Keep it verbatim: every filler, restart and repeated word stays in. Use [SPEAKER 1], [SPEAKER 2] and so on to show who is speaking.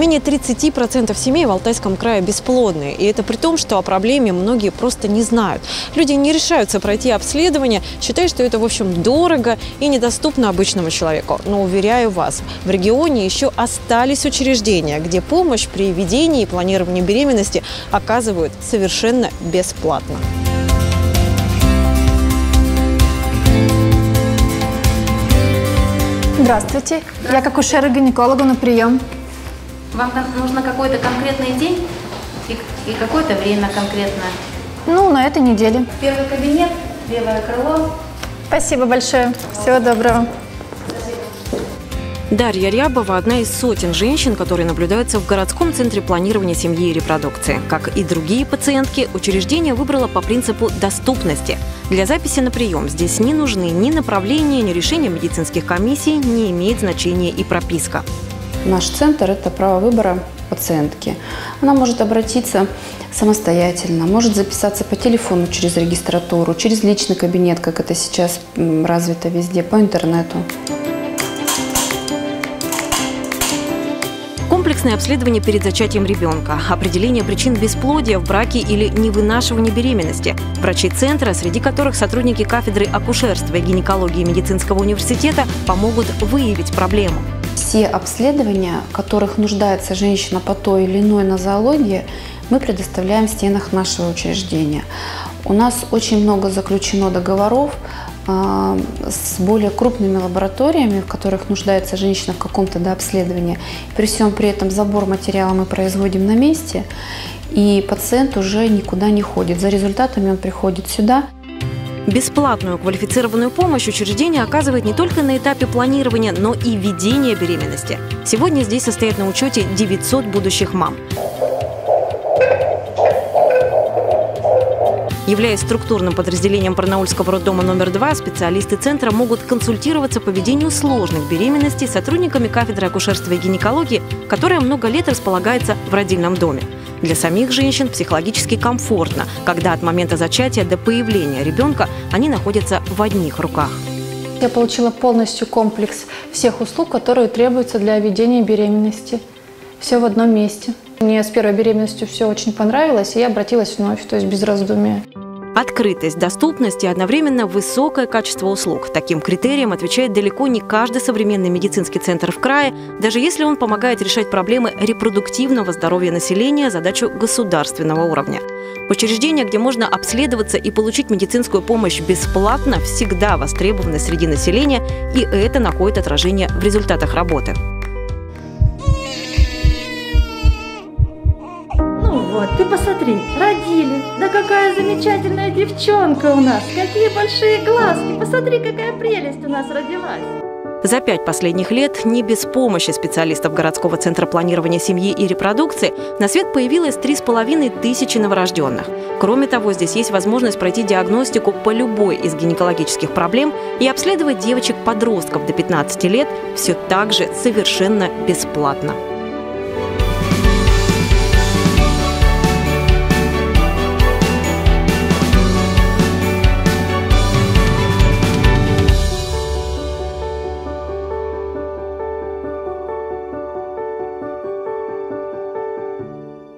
[SPEAKER 1] Менее тридцати процентов семей в Алтайском крае бесплодные. И это при том, что о проблеме многие просто не знают. Люди не решаются пройти обследование, считая, что это, в общем, дорого и недоступно обычному человеку. Но, уверяю вас, в регионе еще остались учреждения, где помощь при ведении и планировании беременности оказывают совершенно бесплатно.
[SPEAKER 2] Здравствуйте. Я к акушеру-гинекологу на прием.
[SPEAKER 3] Вам нужно какой-то конкретный день и, и какое-то время конкретное?
[SPEAKER 2] Ну, на этой неделе.
[SPEAKER 3] Первый кабинет, левое крыло.
[SPEAKER 2] Спасибо большое. Всего доброго.
[SPEAKER 1] Дарья Рябова – одна из сотен женщин, которые наблюдаются в городском центре планирования семьи и репродукции. Как и другие пациентки, учреждение выбрало по принципу доступности. Для записи на прием здесь не нужны ни направления, ни решения медицинских комиссий, не имеет значения и прописка.
[SPEAKER 4] Наш центр – это право выбора пациентки. Она может обратиться самостоятельно, может записаться по телефону через регистратуру, через личный кабинет, как это сейчас развито везде, по интернету.
[SPEAKER 1] Комплексное обследование перед зачатием ребенка, определение причин бесплодия в браке или невынашивания беременности. Врачи центра, среди которых сотрудники кафедры акушерства и гинекологии медицинского университета, помогут выявить проблему.
[SPEAKER 4] Все обследования, в которых нуждается женщина по той или иной нозологии, мы предоставляем в стенах нашего учреждения. У нас очень много заключено договоров э, с более крупными лабораториями, в которых нуждается женщина в каком-то дообследовании. При всем при этом забор материала мы производим на месте, и пациент уже никуда не ходит. За результатами он приходит сюда.
[SPEAKER 1] Бесплатную квалифицированную помощь учреждение оказывает не только на этапе планирования, но и ведения беременности. Сегодня здесь состоят на учете девятьсот будущих мам. Являясь структурным подразделением Барнаульского роддома номер два, специалисты центра могут консультироваться по ведению сложных беременностей с сотрудниками кафедры акушерства и гинекологии, которая много лет располагается в родильном доме. Для самих женщин психологически комфортно, когда от момента зачатия до появления ребенка они находятся в одних руках.
[SPEAKER 2] Я получила полностью комплекс всех услуг, которые требуются для ведения беременности. Все в одном месте. Мне с первой беременностью все очень понравилось, и я обратилась вновь, то есть без раздумия.
[SPEAKER 1] Открытость, доступность и одновременно высокое качество услуг. Таким критериям отвечает далеко не каждый современный медицинский центр в крае, даже если он помогает решать проблемы репродуктивного здоровья населения, задачу государственного уровня. Учреждения, где можно обследоваться и получить медицинскую помощь бесплатно, всегда востребованы среди населения, и это находит отражение в результатах работы.
[SPEAKER 5] Вот, ты посмотри, родили. Да какая замечательная девчонка у нас. Какие большие глазки. Посмотри, какая прелесть у нас родилась.
[SPEAKER 1] За пять последних лет не без помощи специалистов городского центра планирования семьи и репродукции на свет появилось три с половиной тысячи новорожденных. Кроме того, здесь есть возможность пройти диагностику по любой из гинекологических проблем и обследовать девочек-подростков до пятнадцати лет все так же совершенно бесплатно.